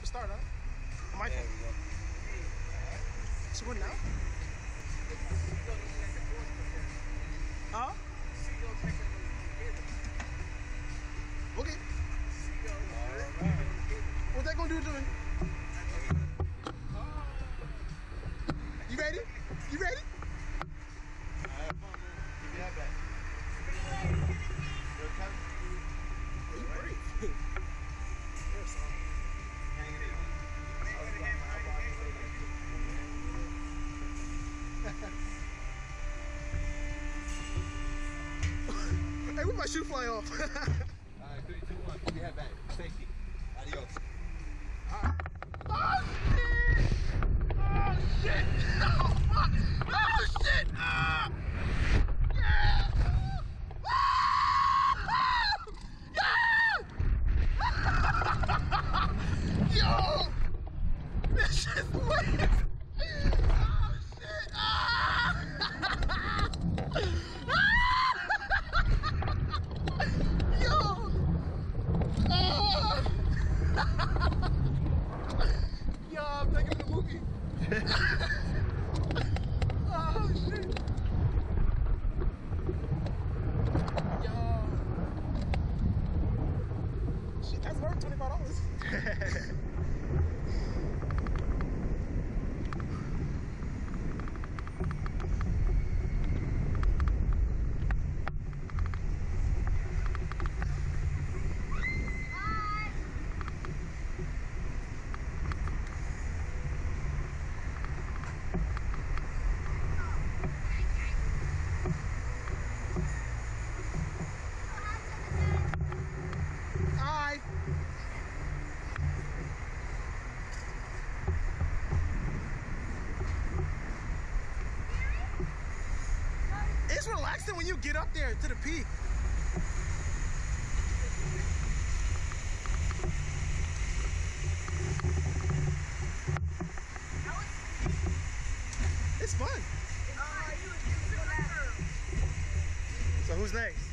start, huh? Michael. There we go. She went now? Huh? Okay. What's that gonna do to me? You ready? You ready? Have fun, man. Give me that back. Oh, you brave. Yes, Hang it in. Hey, where'd my shoe fly off? Alright, 3, 2, 1. Give me that back. Safety. Adios. Oh shit! Oh shit! Oh fuck! Oh shit! Yeah! Yo! This shit's lit! Oh shit! Yo! Yo, I'm taking the movie. Oh shit. Yo. Shit, that's worth $25. It's relaxing when you get up there to the peak. It's fun. So who's next?